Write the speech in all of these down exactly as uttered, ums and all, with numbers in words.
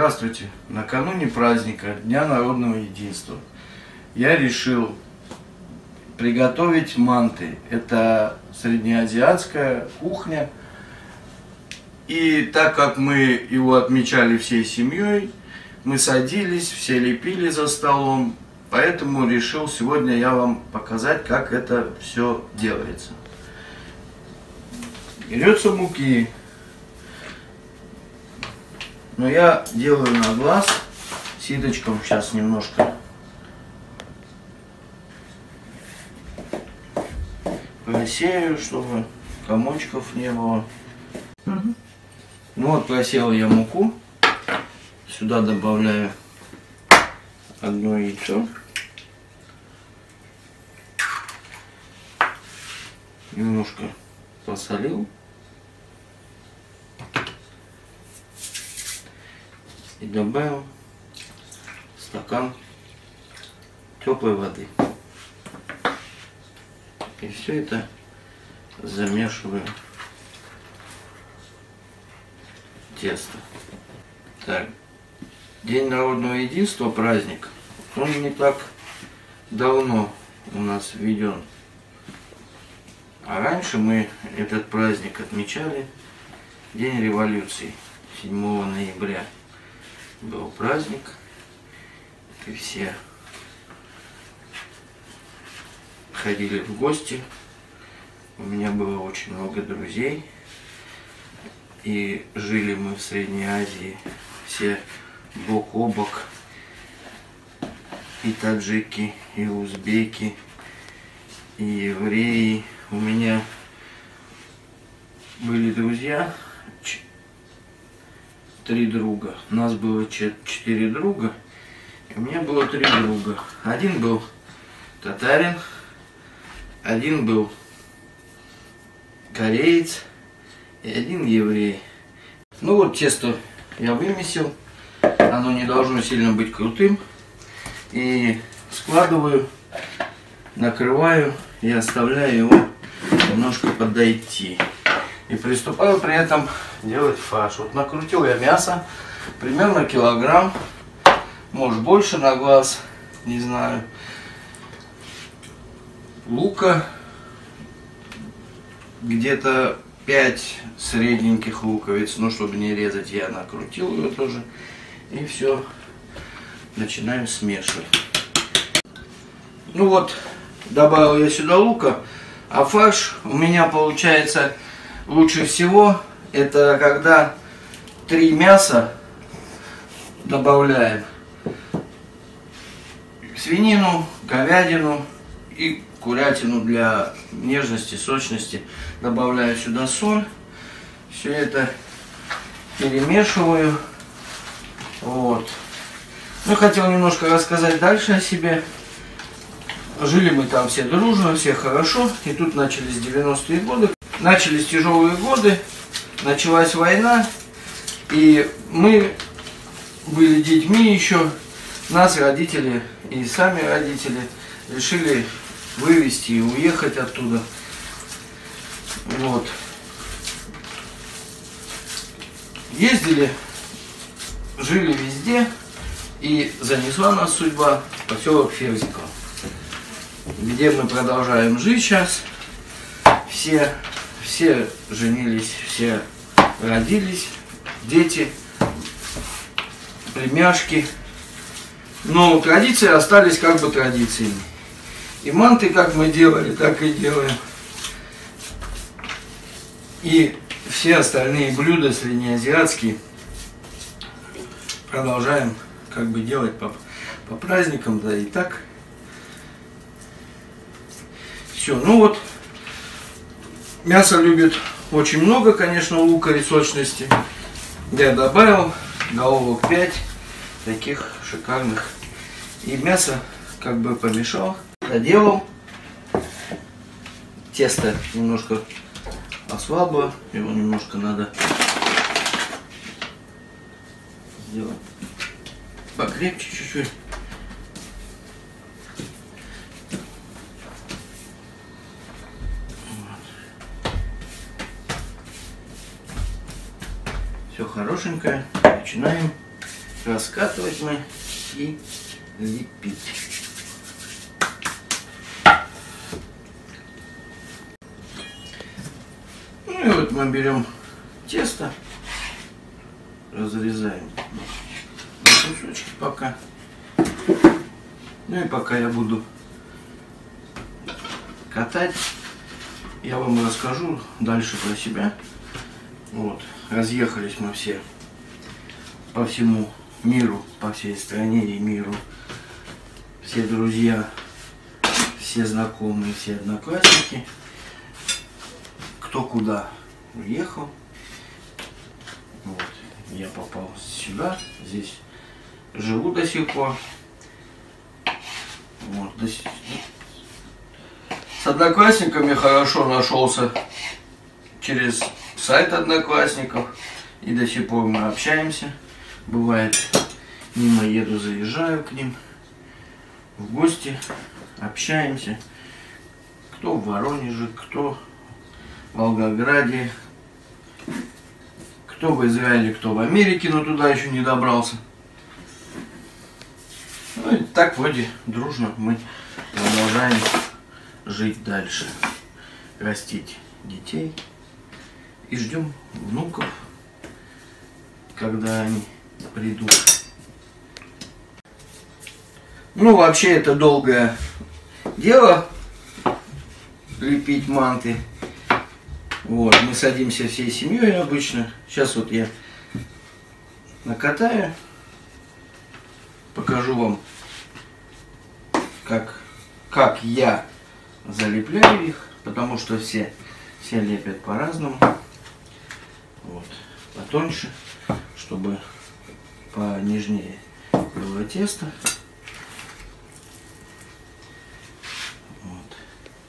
Здравствуйте! Накануне праздника Дня народного единства я решил приготовить манты. Это среднеазиатская кухня. И так как мы его отмечали всей семьей, мы садились, все лепили за столом. Поэтому решил сегодня я вам показать, как это все делается. Берется муки. Но я делаю на глаз ситочком сейчас немножко просею, чтобы комочков не было. Угу. Ну вот, просеял я муку. Сюда добавляю одно яйцо. Немножко посолил. И добавил стакан теплой воды. И все это замешиваю тесто. Так, День народного единства, праздник, он не так давно у нас введен. А раньше мы этот праздник отмечали День революции, седьмого ноября. Был праздник, и все ходили в гости. У меня было очень много друзей, и жили мы в Средней Азии все бок о бок, и таджики, и узбеки, и евреи. У меня были друзья, три друга. У нас было четыре друга, и у меня было три друга. Один был татарин, один был кореец и один еврей. Ну вот тесто я вымесил, оно не должно сильно быть крутым. И складываю, накрываю и оставляю его немножко подойти. И приступаю при этом делать фарш. Вот накрутил я мясо, примерно килограмм, может больше на глаз, не знаю. Лука где-то пять средненьких луковиц, ну чтобы не резать, я накрутил ее тоже. И все, начинаем смешивать. Ну вот, добавил я сюда лука, а фарш у меня получается лучше всего, это когда три мяса добавляем: свинину, говядину и курятину для нежности, сочности. Добавляю сюда соль, все это перемешиваю. Вот. Ну, хотел немножко рассказать дальше о себе. Жили мы там все дружно, все хорошо. И тут начались девяностые годы. Начались тяжелые годы, началась война, и мы были детьми еще, нас родители и сами родители решили вывезти и уехать оттуда. Вот. Ездили, жили везде, и занесла нас судьба в поселок Ферзиково, где мы продолжаем жить сейчас. Все Все женились, все родились, дети, племяшки. Но традиции остались как бы традициями. И манты, как мы делали, так и делаем. И все остальные блюда среднеазиатские продолжаем как бы делать по, по праздникам, да и так. Все, ну вот. Мясо любит очень много, конечно, лука и сочности. Я добавил головок пять таких шикарных. И мясо как бы помешал, доделал. Тесто немножко ослабло, его немножко надо сделать покрепче чуть-чуть. Все хорошенькое. Начинаем раскатывать мы и лепить. Ну и вот мы берем тесто, разрезаем на кусочки пока. Ну и пока я буду катать, я вам расскажу дальше про себя. Вот, разъехались мы все по всему миру, по всей стране и миру. Все друзья, все знакомые, все одноклассники. Кто куда уехал. Вот, я попал сюда, здесь живу до сих пор. Вот, до сих... С одноклассниками хорошо нашелся через сайт Одноклассников. И до сих пор мы общаемся. Бывает, мимо еду, заезжаю к ним в гости, общаемся. Кто в Воронеже, кто в Волгограде, кто в Израиле, кто в Америке, но туда еще не добрался. Ну и так вроде дружно мы продолжаем жить дальше, растить детей и ждем внуков, когда они придут. Ну вообще это долгое дело лепить манты. Вот, мы садимся всей семьей обычно. Сейчас вот я накатаю, покажу вам, как, как я залепляю их, потому что все, все лепят по-разному. Вот, потоньше, чтобы понежнее было тесто. Вот.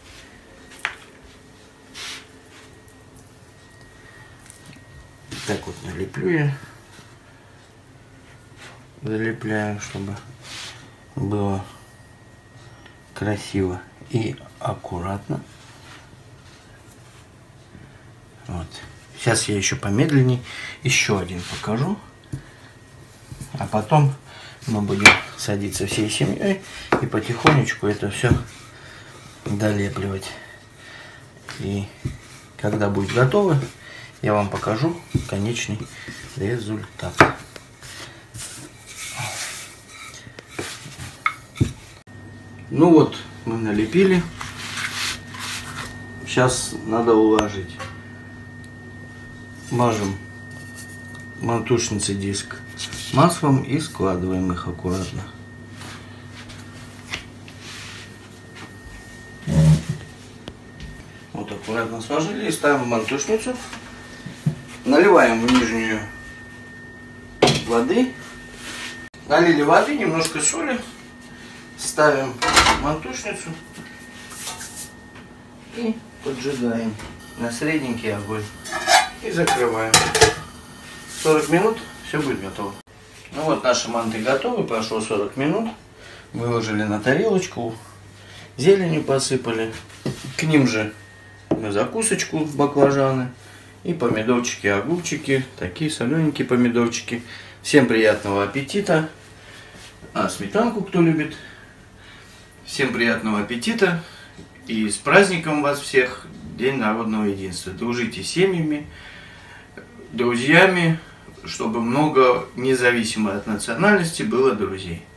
Так вот налеплю я, залепляю, чтобы было красиво и аккуратно. Вот. Сейчас я еще помедленней еще один покажу, а потом мы будем садиться всей семьей и потихонечку это все долепливать. И когда будет готово, я вам покажу конечный результат. Ну вот, мы налепили. Сейчас надо уложить. Мажем мантушницей диск маслом и складываем их аккуратно. Вот аккуратно сложили и ставим в мантушницу. Наливаем в нижнюю воды. Налили воды, немножко соли. Ставим мантушницу и поджигаем на средненький огонь. И закрываем. сорок минут, все будет готово. Ну вот наши манты готовы, прошло сорок минут. Выложили на тарелочку, зеленью посыпали. К ним же мы закусочку, баклажаны и помидорчики, огурчики, такие солененькие помидорчики. Всем приятного аппетита. А сметанку кто любит? Всем приятного аппетита и с праздником вас всех, День народного единства. Дружите с семьями, друзьями, чтобы много, независимо от национальности, было друзей.